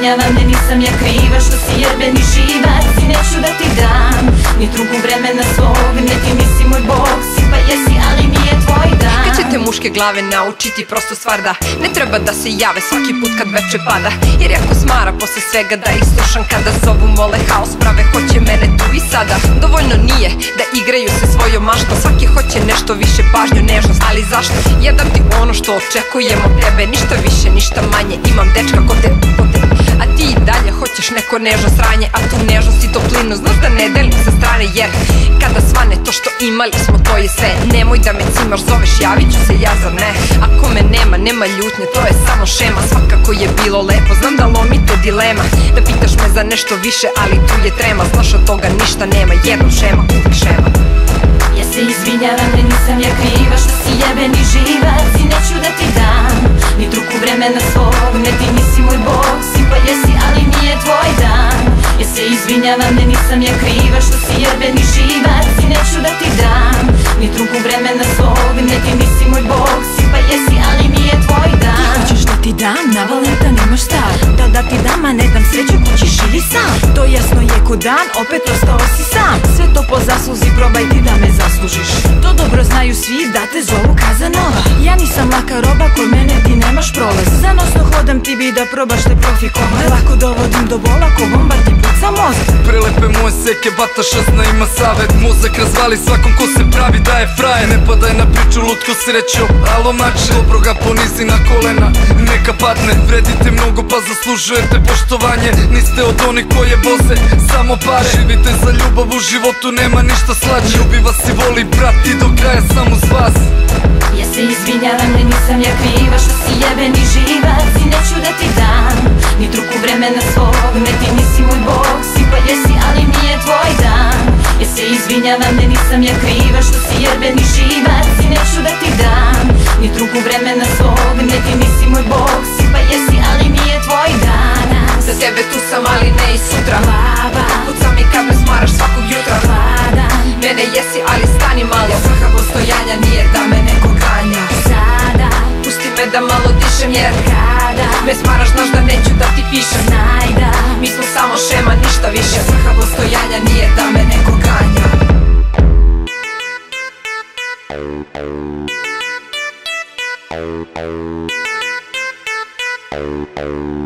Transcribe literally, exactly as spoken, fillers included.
izvinjavam, ne nisam ja kriva što si jebeni živac i neću da ti dam ni trugu vremena svog, ne ti nisi moj bog, si pa jesi, ali nije tvoj dan. Kad će te muške glave naučiti prosto stvar da ne treba da se jave svaki put kad veče pada, jer jako smara posle svega da ih slušam kada zovu, mole, haos prave, hoće mene tu i sada. Dovoljno nije da igraju se svojom maštom, svaki hoće nešto više, pažnju, nežnost, ali zašto? Ja dam ti ono što očekujem od tebe, ništa više, ništa manje, imam dečka ko te, ko te. A ti i dalje hoćeš neko nežno sranje, a tu nežnost i toplinu znaš da ne delim sa strane, jer kada svane to što imali smo, to je sve. Nemoj da me cimaš, zoveš, javit ću se ja, zar ne? Ako me nema, nema ljutnje, to je samo šema. Svakako je bilo lepo, znam da lomite dilema, da pitaš me za nešto više, ali tu je trema. Znaš od toga ništa nema, jednom šema, uvijek šema. Ja se izvinjavam, ne nisam ja kriva što si jebeni živac i neću da ti dam ni truku vremena svog, ne ti nisi moj bog, si pa jesi, ali nije tvoj dan. Ja se izvinjavam, ne nisam ja kriva što si jebeni živac i neću da ti dam ni truku vremena svog, ne ti nisi moj bog, si pa jesi, ali nije tvoj dan. Ti hoćeš da ti dam, na Valenta nemaš stav, da da ti dam, a ne dam sreću kući, živi sam. To jasno je ko dan, opet ostao si sam. Sve to po zasluzi, probaj ti da me zaslužiš. To dobro znaju svi da te zovu Kazanova. Ja nisam laka roba, kod mene ti nemaš prolaz. Zanosno hodam, ti bi da probaš te profi komad. Lako dovodim do bola, ko bombar ti puca mozak. Prelepe moje seke, Bataša zna ima savet. Mozak razvali svakom ko se pravi da je frajer. Ne padaj na priču, lutko srećo, alo mače. Dobro ga ponizi na kolena, neka padne. Vredite mnogo pa zaslužujete poštovanje. Niste od onih koje voze samo pare. Živite za ljubav, u životu nema ništa slađe. Ljubi vas i voli brat i do kraja samo uz vas. Ja se izvinjavam, ne nisam ja kriva što si jebeni živac i neću da ti dam ni truku vremena svog, ne ti nisi moj bog, si pa jesi, ali nije tvoj dan. Ja se izvinjavam, ne nisam ja kriva što si jebeni živac i neću da ti dam ni truku vremena svog, ne ti nisi moj bog, si pa jesi, ali nije tvoj dan. Za tebe tu sam, ali ne i sutra. Lava, kucam i kad me smaraš svakog jutra. Vlada, mene jesi, ali stani malo, svrha postojanja nije da me neko ganja. sada, Pusti me da malo dišem, jer kada me smaraš, znaš da neću da ti pišem. znaj da Mi smo samo šema, ništa više. Svrha postojanja nije da me neko ganja. Oh, oh, oh.